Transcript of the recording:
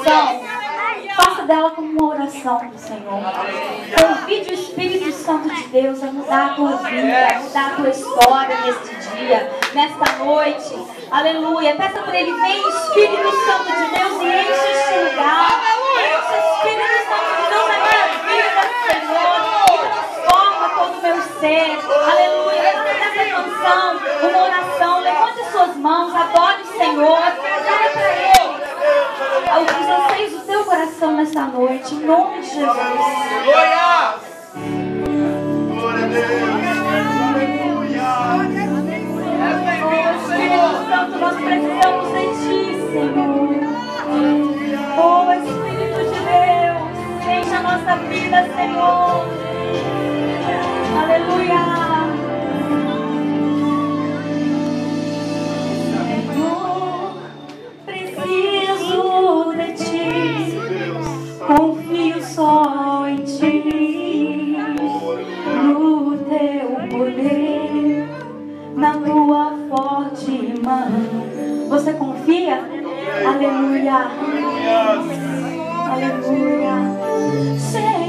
oração, faça dela como uma oração do Senhor. Convide o Espírito Santo de Deus a mudar a tua vida, a mudar a tua história neste dia, nesta noite. Aleluia. Peça para Ele, vem Espírito Santo de Deus e enche este lugar. Enche o Espírito Santo de Deus na minha vida, Senhor. E transforma todo o meu ser. Aleluia. Faça dessa canção uma oração. Levante suas mãos, adore o Senhor. Diga para Ele os anseios do teu coração nesta noite, em nome de Jesus. Glória! Glória a Deus! Aleluia! Oh, Espírito Santo, nós precisamos de Ti, Senhor. Oh, Espírito de Deus, enche a nossa vida, Senhor. Aleluia! Preciso de Ti, confio só em Ti, no Teu poder, na Tua forte mão. Você confia? Aleluia! Aleluia!